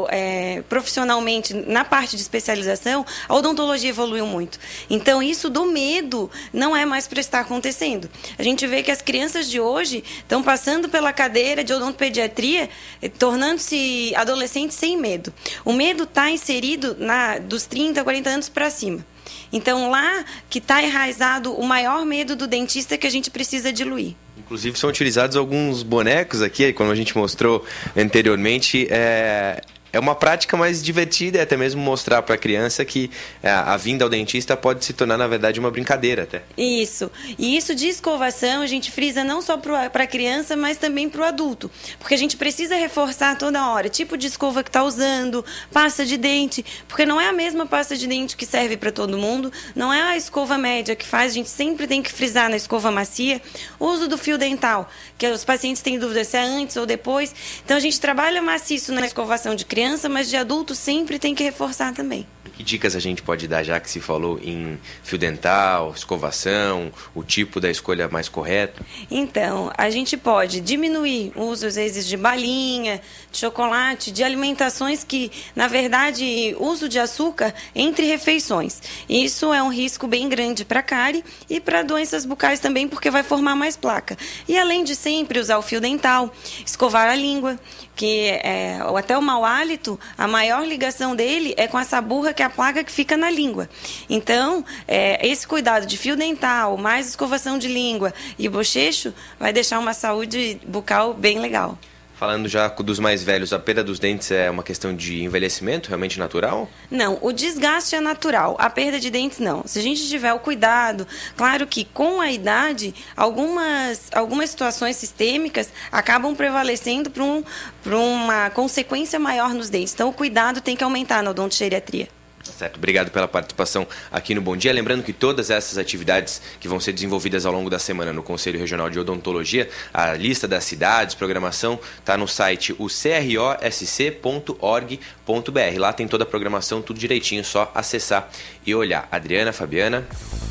profissionalmente na parte de especialização, a odontologia evoluiu muito. Então, isso do medo não é mais para estar acontecendo. A gente vê que as crianças de hoje estão passando pela cadeira de odontopediatria, tornando-se adolescentes sem medo. O medo está inserido dos 30, 40 anos para cima. Então, lá que está enraizado o maior medo do dentista que a gente precisa diluir. Inclusive, são utilizados alguns bonecos aqui, como a gente mostrou anteriormente. É uma prática mais divertida e até mesmo mostrar para a criança que a vinda ao dentista pode se tornar, na verdade, uma brincadeira até. Isso. E isso de escovação a gente frisa não só para a criança, mas também para o adulto. Porque a gente precisa reforçar toda hora tipo de escova que está usando, pasta de dente, porque não é a mesma pasta de dente que serve para todo mundo, não é a escova média que faz, a gente sempre tem que frisar na escova macia, o uso do fio dental, que os pacientes têm dúvida se é antes ou depois. Então a gente trabalha maciço na escovação de criança, mas de adulto sempre tem que reforçar também. Que dicas a gente pode dar, já que se falou em fio dental, escovação, o tipo da escolha mais correta? Então, a gente pode diminuir o uso, às vezes, de balinha, de chocolate, de alimentações que, na verdade, uso de açúcar entre refeições. Isso é um risco bem grande para a cárie e para doenças bucais também, porque vai formar mais placa. E, além de sempre usar o fio dental, escovar a língua, que até o mau hálito, a maior ligação dele é com essa burra, que é a placa que fica na língua. Então, esse cuidado de fio dental, mais escovação de língua e bochecho, vai deixar uma saúde bucal bem legal. Falando já dos mais velhos, a perda dos dentes é uma questão de envelhecimento realmente natural? Não, o desgaste é natural, a perda de dentes não. Se a gente tiver o cuidado, claro que com a idade, algumas situações sistêmicas acabam prevalecendo para uma consequência maior nos dentes. Então, o cuidado tem que aumentar na odontogeriatria. Certo, obrigado pela participação aqui no Bom Dia. Lembrando que todas essas atividades que vão ser desenvolvidas ao longo da semana no Conselho Regional de Odontologia, a lista das cidades, programação, está no site crosc.org.br. Lá tem toda a programação, tudo direitinho, só acessar e olhar. Adriana, Fabiana.